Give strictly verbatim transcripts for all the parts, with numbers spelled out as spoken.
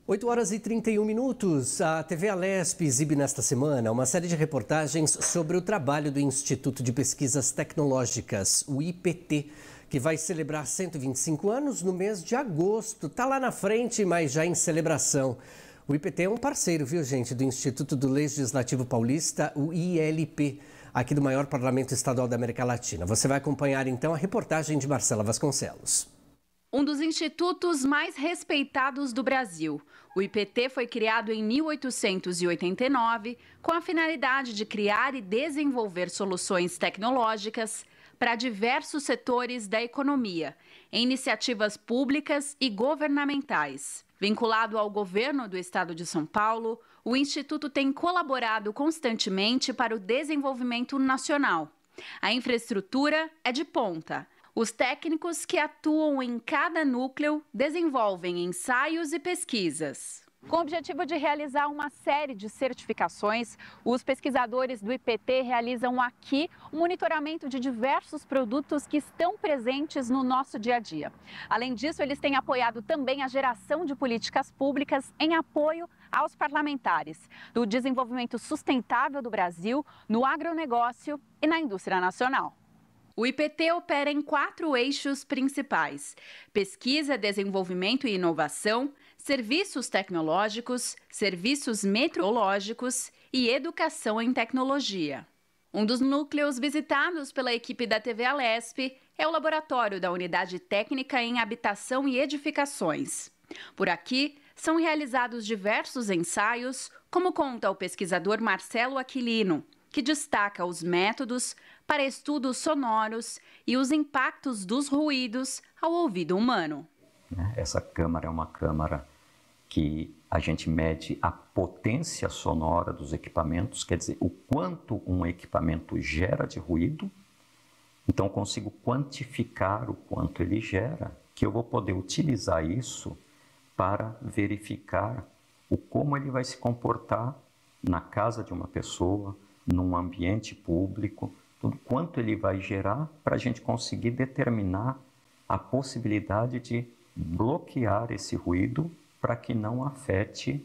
oito horas e trinta e um minutos. A T V Alesp exibe nesta semana uma série de reportagens sobre o trabalho do Instituto de Pesquisas Tecnológicas, o I P T, que vai celebrar cento e vinte e cinco anos no mês de agosto. Está lá na frente, mas já em celebração. O I P T é um parceiro, viu, gente, do Instituto do Legislativo Paulista, o I L P, aqui do maior parlamento estadual da América Latina. Você vai acompanhar, então, a reportagem de Marcela Vasconcelos. Um dos institutos mais respeitados do Brasil. O I P T foi criado em mil oitocentos e oitenta e nove com a finalidade de criar e desenvolver soluções tecnológicas para diversos setores da economia, em iniciativas públicas e governamentais. Vinculado ao governo do estado de São Paulo, o Instituto tem colaborado constantemente para o desenvolvimento nacional. A infraestrutura é de ponta. Os técnicos que atuam em cada núcleo desenvolvem ensaios e pesquisas. Com o objetivo de realizar uma série de certificações, os pesquisadores do I P T realizam aqui o monitoramento de diversos produtos que estão presentes no nosso dia a dia. Além disso, eles têm apoiado também a geração de políticas públicas em apoio aos parlamentares, do desenvolvimento sustentável do Brasil, no agronegócio e na indústria nacional. O I P T opera em quatro eixos principais: pesquisa, desenvolvimento e inovação, serviços tecnológicos, serviços meteorológicos e educação em tecnologia. Um dos núcleos visitados pela equipe da T V Alesp é o laboratório da Unidade Técnica em Habitação e Edificações. Por aqui, são realizados diversos ensaios, como conta o pesquisador Marcelo Aquilino, que destaca os métodos para estudos sonoros e os impactos dos ruídos ao ouvido humano. Essa câmara é uma câmara que a gente mede a potência sonora dos equipamentos, quer dizer, o quanto um equipamento gera de ruído. Então, eu consigo quantificar o quanto ele gera, que eu vou poder utilizar isso para verificar o como ele vai se comportar na casa de uma pessoa, num ambiente público, tudo quanto ele vai gerar para a gente conseguir determinar a possibilidade de bloquear esse ruído para que não afete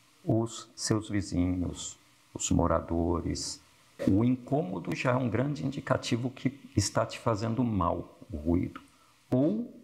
os seus vizinhos, os moradores. O incômodo já é um grande indicativo que está te fazendo mal, o ruído. Ou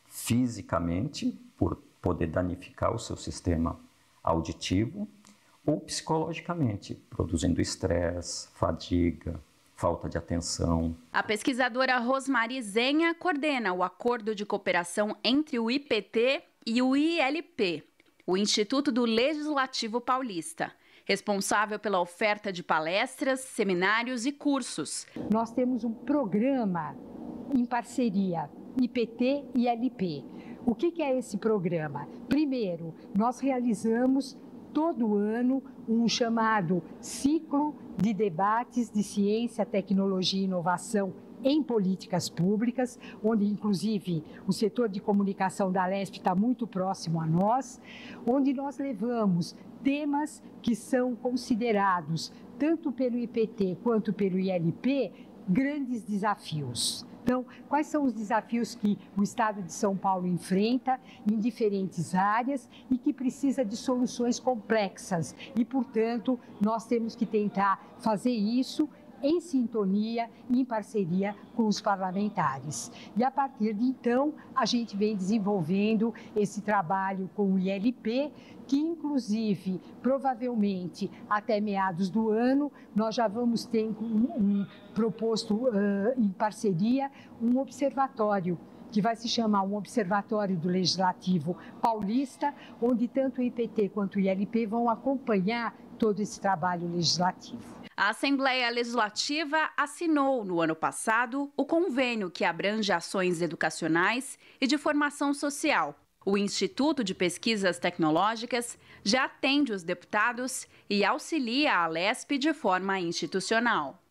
fisicamente, por poder danificar o seu sistema auditivo, ou psicologicamente, produzindo estresse, fadiga, falta de atenção. A pesquisadora Rosmari Zenha coordena o acordo de cooperação entre o I P T e o I L P, o Instituto do Legislativo Paulista, responsável pela oferta de palestras, seminários e cursos. Nós temos um programa em parceria I P T e I L P. O que é esse programa? Primeiro, nós realizamos todo ano um chamado ciclo de debates de ciência, tecnologia e inovação em políticas públicas, onde inclusive o setor de comunicação da Alesp está muito próximo a nós, onde nós levamos temas que são considerados, tanto pelo I P T quanto pelo I L P, grandes desafios. Então, quais são os desafios que o Estado de São Paulo enfrenta em diferentes áreas e que precisa de soluções complexas? E, portanto, nós temos que tentar fazer isso em sintonia e em parceria com os parlamentares. E a partir de então, a gente vem desenvolvendo esse trabalho com o I L P, que inclusive, provavelmente, até meados do ano, nós já vamos ter um, um proposto uh, em parceria um observatório, que vai se chamar um Observatório do Legislativo Paulista, onde tanto o I P T quanto o I L P vão acompanhar todo esse trabalho legislativo. A Assembleia Legislativa assinou, no ano passado, o convênio que abrange ações educacionais e de formação social. O Instituto de Pesquisas Tecnológicas já atende os deputados e auxilia a Alesp de forma institucional.